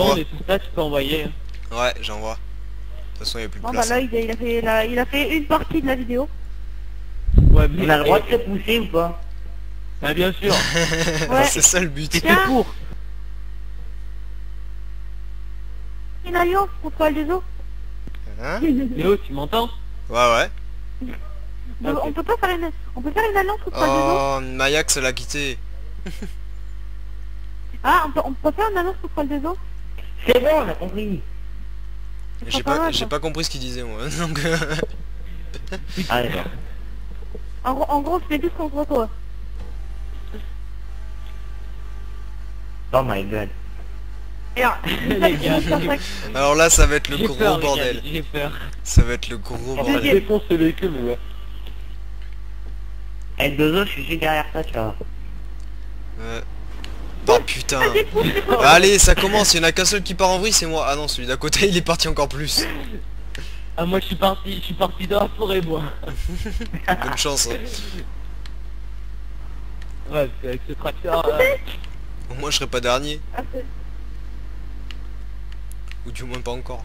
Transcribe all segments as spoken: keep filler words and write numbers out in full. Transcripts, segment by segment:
j'envoie. et tout ça, tu peux envoyer. Ouais, j'envoie. De toute façon, il n'y a plus de Bon bah place. là il a, il a fait la, il a fait une partie de la vidéo. Ouais, mais... On a le droit de se pousser ou pas? Bah bien sûr. Ouais. C'est ça le but. C'était Tiens. pour. Une alliance contre Aldezo. Hein? Léo, tu m'entends? Ouais, ouais. On, Ok. on peut pas faire une, on peut faire une alliance contre Aldezo. Oh, Mayax l'a quitté. Ah, on peut, on peut faire une alliance contre Aldezo. C'est bon, on a compris. J'ai pas pas, mal, j'ai ça. pas compris ce qu'il disait, moi. Donc, euh, Ah d'accord. En gros, en gros, on se met tous contre toi. Oh my god. Et alors, Les gars, alors là, ça va être le j'ai gros peur, les gars, bordel. j'ai peur. Ça va être le gros On va bordel. défoncer ce véhicule, ouais. Eh Dozo, je suis juste derrière toi, tu vois. Ouais. Oh putain. Vas-y, pousse, c'est bon. Allez, ça commence. Il y en a qu'un seul qui part en vrille, c'est moi. Ah non, celui d'à côté, il est parti encore plus. Ah, moi, je suis parti, je suis parti dans la forêt, moi. Bonne chance. Hein. Ouais, parce qu'avec ce tracteur... euh, Au moins, je serai pas dernier. Ah, c'est- Ou du moins pas encore.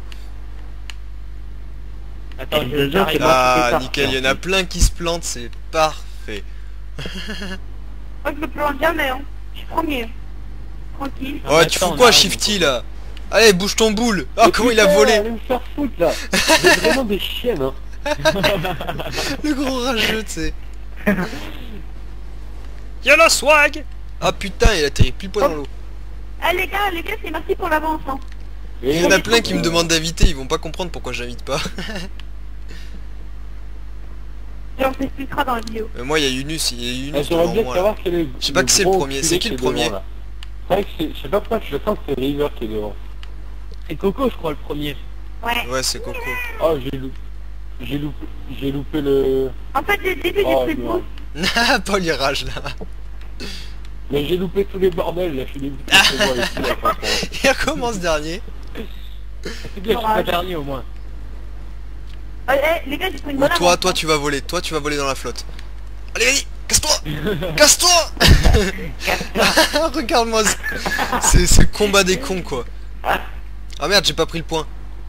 Attends, Eh, je Dozo, j'arrive. c'est moi qui Ah, fais ça. nickel. Il y en a plein qui se plantent. C'est parfait. Moi, je me plante jamais, hein. Je suis premier. Tranquille. Ah, Ouais, tu attends, fous on quoi, arrive, Shifty, quoi. là? Allez, bouge ton boule. Oh, comment il a volé. Allez me faire foutre, là. Vous êtes vraiment des chiennes, hein. Le gros rageux, tu sais. Y'a la swag. Ah putain, il a atterri pile poil dans l'eau. Ah les gars, les gars, c'est merci pour l'avance, hein. Il y en a plein qui me demandent d'inviter, ils vont pas comprendre pourquoi j'invite pas. Et on t'expliquera dans la vidéo. Mais moi, il y a Yunus, il y a Eh, Yunus J'aimerais devant bien moi. là. savoir quel est Je sais pas qui c'est le gros premier, culé c'est qui le est devant, premier? là. C'est vrai que c'est- je sais pas pourquoi je sens que c'est River qui est devant. C'est Coco, je crois, le premier. Ouais. Ouais, c'est Coco. Oh, j'ai loupé, j'ai loupé, j'ai loupé le... En fait, dès le début, j'ai Oh, pris le non. pouce. Paul il rage là. Mais j'ai loupé tous les bordels, là, je suis dégoûté de te voir ici, là, franchement. Il recommence dernier. C'est bien, je suis pas dernier, au moins. Ah, eh, les gars, j'ai pris une Ou bonne toi, avance. toi tu vas voler, toi tu vas voler dans la flotte. Allez, vas-y, casse-toi. Casse-toi. Regarde-moi, ce- c'est c'est le combat des cons quoi. Ah merde, j'ai pas pris le point.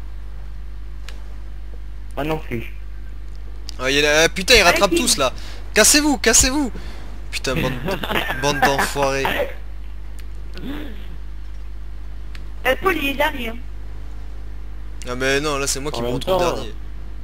Moi non plus. Ah, il y a- ah, putain, ils rattrapent Allez, tous là. Cassez-vous, cassez-vous. Putain, bande, bande d'enfoirés. Euh, Paul, il est dernier. hein. Ah mais non, là c'est moi qui En me même retrouve temps, dernier.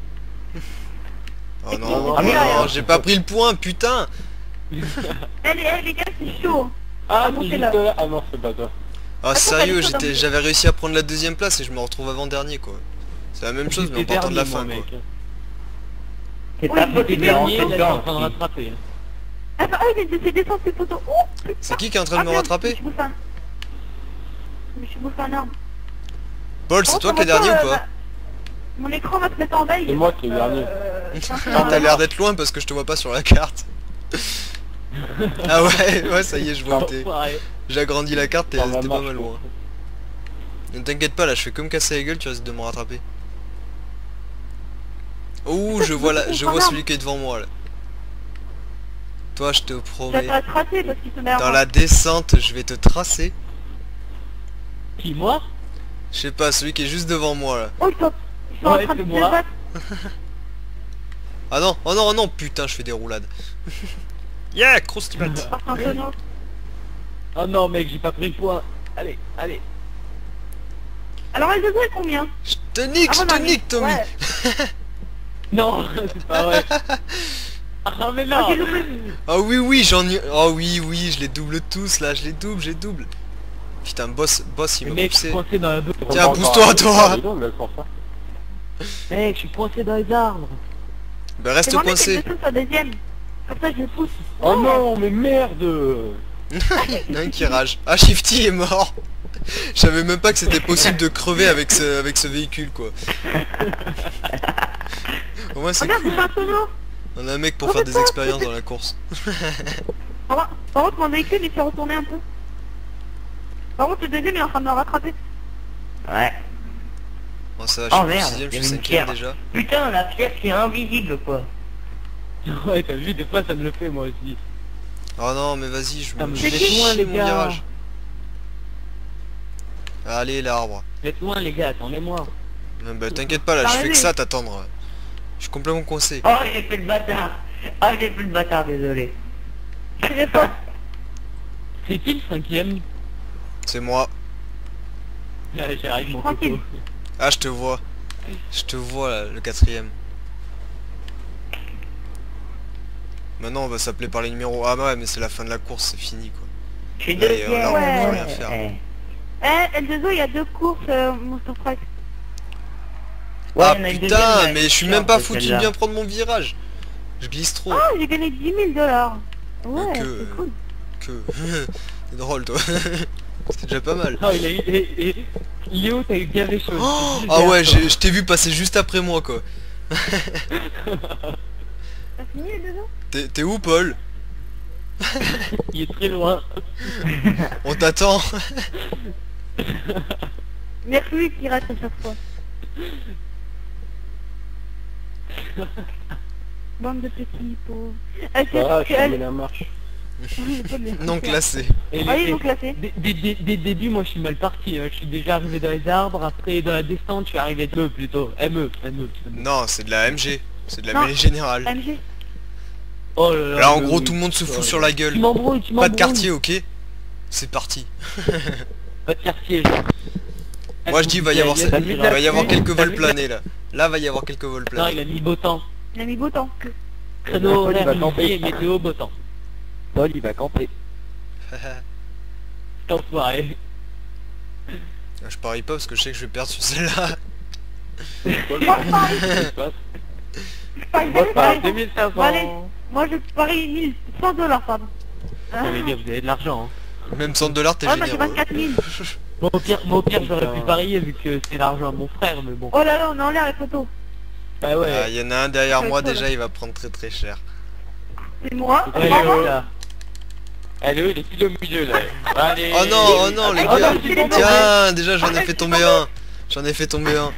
Oh non, Ah, oh mais là, non, hein. j'ai pas pris le point, putain. Eh, les, eh, les gars, c'est chaud. Ah, bon, c'est c'est juste là. là. Ah non, c'est pas toi. Ah Attends, sérieux, t'as dit quoi j'étais, dans- j'avais réussi à prendre la deuxième place et je me retrouve avant dernier quoi. C'est la même chose mais en J'étais partant de la dernier, fin moi, quoi. mec. C'est Oui, ta faute, j'étais tu t'es Dernier, rentré là, je suis en dedans. train de rattraper. Attends, ah, mais j'ai descendu ces photos. Oh, putain. C'est qui qui est en train Ah, de me merde, rattraper? Je me suis bouffé un... Je me suis bouffé un arbre. Paul, c'est Oh, toi ça qui es va dernier pas, ou euh, pas? bah, Mon écran va se mettre en veille. C'est moi qui est dernier. Euh, c'est un peu Ah, t'as l'air mort. d'être loin parce que je te vois pas sur la carte. Ah ouais, ouais, ça y est, je vois où t'es. Enfoiré. J'ai agrandi la carte et Dans ma t'es pas marche, mal quoi. loin. Ne t'inquiète pas, là, je fais comme casser la gueule, tu risques de me rattraper. Ouh, je vois la, je vois celui qui est devant moi là. Toi, je te Tu vas promets. pas tracer parce qu'il se met Dans la descente, je vais te tracer. Qui, moi? Je sais pas, celui qui est juste devant moi là. Oh, ils sont, ils sont Ouais, en train de c'est se moi. battre. Ah non, oh non, oh non, putain, je fais des roulades. Yeah, croustillante. Par un tonneau. Oh non, mec, j'ai pas pris le point. Allez, allez. Alors, elle devrait combien? Je te nique, Ah, je bon, te non, mais- nique, Tommy. ouais. Non, c'est pas vrai. Ah mais Ah, non. j'ai loupé. Ah oui, oui, j'en ai... Oh oui, oui, je les double tous là, je les double, je les double. Putain, boss, boss, il Mais m'a mec, je suis poussé. coincé dans la deux. Tiens, Encore pousse-toi, un- toi. Ah, dis donc, mais pour ça. Mec, je suis coincé dans les arbres. Bah reste J'aimerais bien coincé. qu'elle descende sur la deuxième. Comme ça, je le pousse. Oh non, mais merde. Il y en a un qui rage. Ah, Shifty est mort. Je savais même pas que c'était possible de crever avec ce, avec ce véhicule quoi. Au moins c'est Regarde, cool. c'est un tonneau. On a un mec pour faire des expériences dans la course. Par contre- par contre, mon véhicule, il s'est retourné un peu. Par contre, le deuxième, il est en train de me rattraper. Ouais. Bon ça va, Oh, je suis merde, sixième, il y je suis avait une cinquième pierre. déjà. Putain, la pièce qui est invisible quoi. Ouais, t'as vu, des fois ça me le fait moi aussi. Oh non mais vas-y, je Ah, me mais je vous vais êtes loin, chier les mon gars. virage. Allez l'arbre. Faites loin les gars, attendez-moi. Ah, bah t'inquiète pas là, je fais que ça t'attendre. Je suis complètement coincé. Oh, j'ai fait le bâtard. Oh, j'ai fait le bâtard, désolé. Je sais pas. C'est qui le cinquième? C'est moi. Là, j'arrive mon Tranquille. coco. Ah je te vois. Je te vois là, le quatrième. Maintenant on va s'appeler par les numéros. Ah bah ouais mais c'est la fin de la course, c'est fini quoi. Je suis Là, deuxième. y a- là, on peut rien faire. Eh. Eh, L deux O, il y a deux courses euh, Monster Truck. Ouais, Ah on a une putain, deuxième, mais je suis là, même pas c'est foutu de celle-là. bien prendre mon virage. Je glisse trop. Ah, j'ai gagné dix mille dollars. Ouais, que- c'est cool. Que... C'est drôle toi. C'est déjà pas mal. Oh, il a eu... Et, et... Léo, t'as eu bien les choses. Oh, C'est ah bizarre, ouais, toi. j'ai- je t'ai vu passer juste après moi quoi. T'as fini L deux O? T'es t'es où Paul? Il est très loin. On t'attend. Merci lui qui rate à chaque fois. Bande de petits pauvres. Euh, c'est- Ah, c'est je elle- mets la marche. Non classé. Et Ah, les- ils vont classer. Dès, dès, dès, dès le début, moi je suis mal parti. hein. Je suis déjà arrivé dans les arbres. Après, dans la descente, je suis arrivé de E plutôt. M E, M E. Non, c'est de la M G. C'est de la Non. mêlée générale. M G. Oh là là. Là en mais gros oui. tout le monde se fout Oh, sur la gueule. Tu m'embrouilles, tu Pas m'embrouilles. de quartier, ok? C'est parti. Pas de quartier. Moi je dis il va y avoir, Il ça- a il mis va la y avoir pluie, quelques il a vols mis la- planés là. Là va y avoir quelques vols Non, il planés. a mis beau temps. Il a mis beau temps. Créneau Paul, il va horaire camper. midi et météo beau temps. Paul, il va camper. T'enfoiré. Je parie pas parce que je sais que je vais perdre sur celle-là. Paul, Moi, je parie. qu'est-ce qui se passe Parie, Moi, parie, pareil, parie. deux mille cinq Bon, allez. cents. Moi je parie mille cent dollars, pardon. Ah, Non, les gars, vous avez de l'argent. Hein. Même cent dollars t'es oh, moi j'ai généreux. vingt-quatre mille. Bon, au pire, moi, au pire j'aurais Putain. pu parier vu que c'est l'argent à mon frère, mais bon. Oh là là, on est en l'air les photos. Bah Ah, ouais. il y en a un derrière Ouais, moi toi, déjà, il va prendre très très cher. C'est moi. Ouais, Bravo. Léo, là. Allez, il est pile au milieu là. Allez. Oh non, oh non les Oh non, gars. c'est les Tiens, déjà j'en ai fait tomber un. J'en ai fait tomber un.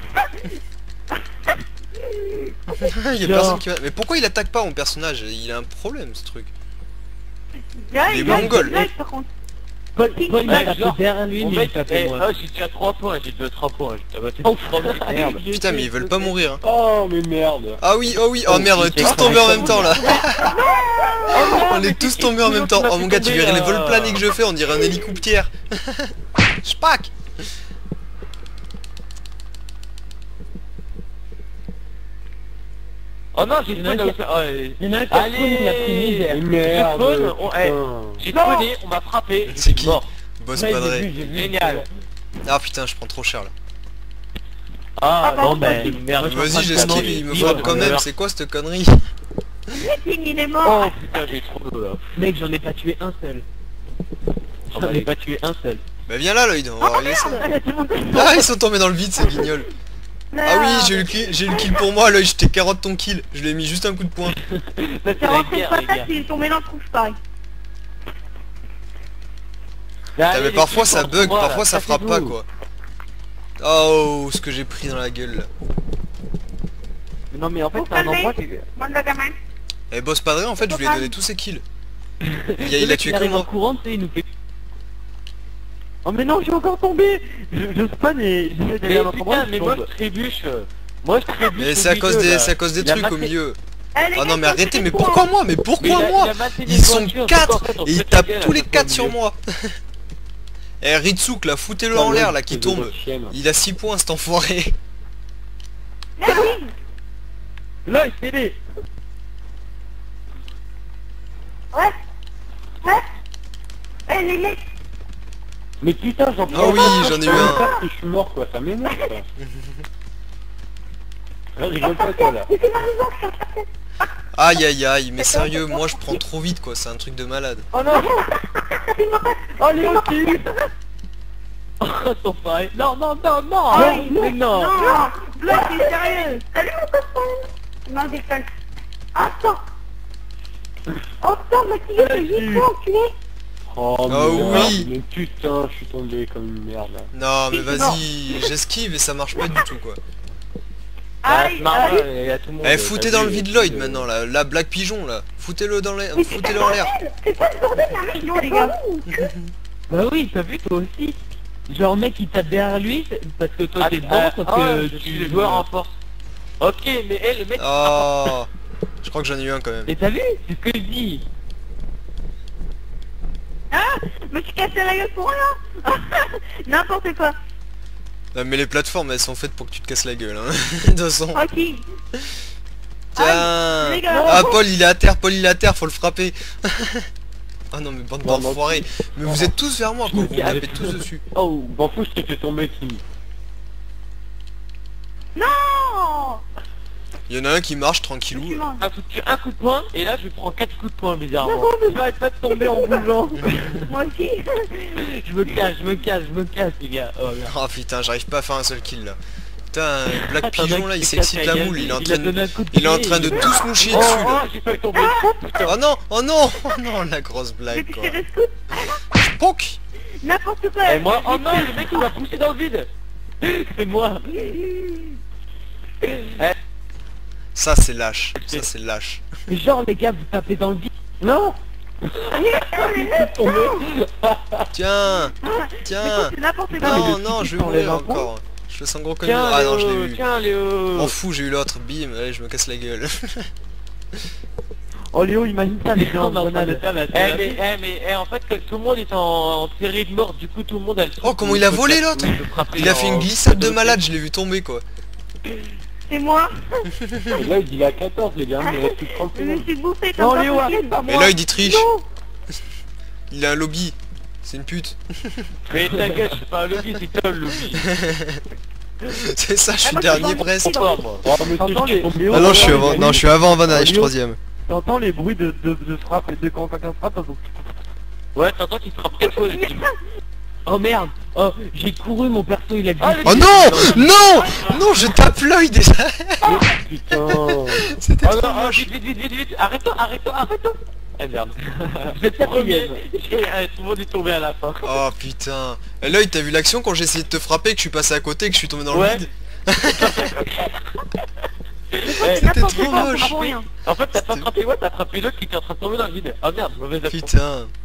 Il y a Genre. personne qui va... Mais pourquoi il attaque pas mon personnage? Il a un problème ce truc. Là, Les il gagne, Mongols. là, par contre. Paul, Paul, il Ouais, m'a tapé genre, derrière lui, Mon mais il mec, tapait eh, moi. oh, j'ai déjà trois points, j'ai déjà trois points. J'ai battu trois merde. Putain mais ils veulent pas mourir hein. Oh mais merde. Ah oui, oh oui, oh merde, on est tous tombés en même temps là. On est tous tombés en même temps. Oh mon gars, tu verrais les vols planés que je fais, on dirait un hélicoptère. Spack. Oh non, j'ai Il y en a spawn qui- là où ça- ouais. Il y en a un qui a spawn, il a pris Allez. misère. Merde. Je spawn, on- eh, putain. J'ai Non. spawné, on m'a frappé. je C'est suis qui? mort. Boss Ouais, j'ai padré. vu, j'ai vu. Génial. Ah putain, je prends trop cher là. Ah, Ah, bon bah, ben, vas-y. merde. Vas-y, j'esquive, il me frappe quand même. C'est quoi cette connerie? Meeting, il est Oh mort. putain, j'ai trop d'eau là. Mec, j'en ai pas tué un seul. J'en Oh, ai mais- pas tué un seul. Bah viens là Lloyd, on va Oh régler ça. merde. Tout le monde est Ah ils sont tombés dans le vide ces guignols. Ah oui j'ai eu le kill, j'ai eu le kill pour moi Lloyd, je t'ai carotte ton kill. Je lui ai mis juste un coup de poing. Ça, C'est c'est la rentré une guerre, les patate, gars. il est tombé dans le trou, je parie. Ah, mais parfois ça bug, parfois ça frappe pas quoi. Oh ce que j'ai pris dans la gueule là. Non mais en fait Vous c'est un calmez. endroit qui... Bande de gamins. Et boss padré en fait je lui ai donné tous ses kills. Il a, il a tué que arrive en moi. courant, tu sais, il nous fait... Oh mais non, j'ai encore tombé. Je, je spawn et j'essaie d'aller Mais à notre endroit, putain, je mais moi tombe. je trébuche. Moi je trébuche. Mais au c'est à cause milieu, des, là. c'est à cause des Il a trucs au maté- milieu. Eh, les Oh non gars, mais arrêtez, mais c'est pourquoi quoi moi? Mais Mais pourquoi il a- moi? il a maté les Ils sont voitures, quatre donc en fait, on et se ils fait la tapent gueule tous à les chaque quatre fois sur au milieu. moi. Eh Ritsouk là, foutez-le en l'air là qui tombe. Il a six points cet enfoiré. Merci. Là, c'est les... Ouais. Ouais. Eh, les mecs. Mais putain, j'en Ah oui, j'en ai eu un. Je suis mort quoi, ça m'énerve ça. Ah, rigole pas toi là. Mais c'est ma maison, je suis en train de- Aïe aïe aïe, mais sérieux, moi je prends trop vite quoi, c'est un truc de malade. Oh non. Oh, les mecs. Oh, son pareil. Non, non, non, non. Oh, non, non, mais non. Non, Bloc, t'es sérieux. Salut, mon copain. Non, déconne. Attends. Oh, putain, ma fille, c'est huit points, enculé. Oh, Ah merde. oui. Mais putain, je suis tombé comme une merde là. Non mais vas-y, j'esquive et ça marche pas du tout quoi. Aïe, Marre, aïe. il y a tout le monde. Eh foutez T'as dans le vu, vide et Lloyd puis, euh, maintenant là, la Black Pigeon là. Foutez-le dans l'air, Mais c'est pas foutez-le le en l'air. bordel. C'est pas le bordel, la maison, les gars. Bah oui, t'as vu toi aussi. Genre mec il tape derrière lui c'est- parce que toi Ah, t'es dedans, ah, sauf ah, que je tu suis le joueur en force. Ok, mais eh, le mec... Oh, je crois que j'en ai eu un quand même. Et t'as vu? C'est ce que je dis. Ah, je me suis cassé la gueule pour rien. N'importe quoi. Ah, mais les plateformes elles sont faites pour que tu te casses la gueule hein. De toute façon. Ok. Tiens. les gars. Ah Paul il est à terre, Paul il est à terre, faut le frapper. Ah non mais bande Non, non. d'enfoirés. Mais vous êtes tous vers moi quoi, vous me tapez tous dessus. Oh, m'en fous, je t'ai fait tomber, Timmy. Non. Il y en a un qui marche Je suis tranquillou. mort. Un coup, de, un coup de poing, et là je prends quatre coups de poing bizarrement. Non, mais- J'arrête pas de tomber en bougeant. Moi aussi. Je me cache, je me cache, je me cache les gars. Oh merde. Oh putain, j'arrive pas à faire un seul kill là. Putain, Black Attends, Pigeon mec, là, il s'est cassé s'excite la la gueule, moule, il est en il train a de... donné un coup de Il est en pied, train de il- tous nous chier Oh, dessus oh, là. j'ai failli tomber. Oh, putain. Oh non, oh non, oh non, la grosse J'ai blague quoi. touché le scout. Ponk. N'importe quoi. Et moi, oh non, le mec il m'a poussé dans le vide. C'est moi. Ça c'est lâche, ça c'est lâche. Mais genre les gars vous tapez dans le vide. Non. Tiens, tiens. C'est n'importe quoi. Non, le non, petit je qui vais t'enlève mourir un pont. encore. Je fais un gros comme Tiens, Ah non, je l'ai Léo, eu. tiens, Léo. M'en fous, j'ai eu l'autre, bim, allez, je me casse la gueule. Oh Léo imagine ça les gens dans Eh mais, eh mais, eh, en fait que tout le monde est en, en série de mort, du coup tout le monde a le Oh, comment il a volé, l'autre? Il a fait une glissade de malade, je l'ai vu tomber quoi. C'est moi. Et là il est à quatorze les gars, il reste plus que trente Je me secondes. suis bouffé comme Non pas Léo possible. arrête pas Mais moi. là il dit triche. Non. Il a un lobby. C'est une pute. Mais ta gueule, c'est pas un lobby, c'est toi le lobby. C'est ça, je suis moi, je dernier suis pas presque. Pas moi. Oh, monsieur, T'entends je les- tombe. Léo, Ah non, je suis Léo, avant, non, je suis avant Van Halen, je suis Léo. troisième. T'entends les bruits de, de, de frappe et de quand quelqu'un frappe donc... Ouais, t'entends qu'il frappe quelque chose. Oh merde. Oh j'ai couru mon perso il a dit. Ah, le- Oh non, non, non, je tape l'œil déjà. Putain. C'était Oh trop non, oh, moche. vite, vite, vite, vite, vite, arrête-toi, arrête-toi, arrête-toi. Eh merde. Vous êtes Premier, quatrième. eh, tout le monde est tombé à la fin. Oh putain. Et l'œil, t'as vu l'action quand j'ai essayé de te frapper, que je suis passé à côté, que je suis tombé dans le Ouais. vide? Eh, C'était N'importe trop quoi, moche. pour rien. en fait, t'as pas C'était- frappé, ouais, t'as frappé l'autre qui était en train de tomber dans le vide. Oh merde, mauvaise action. Putain.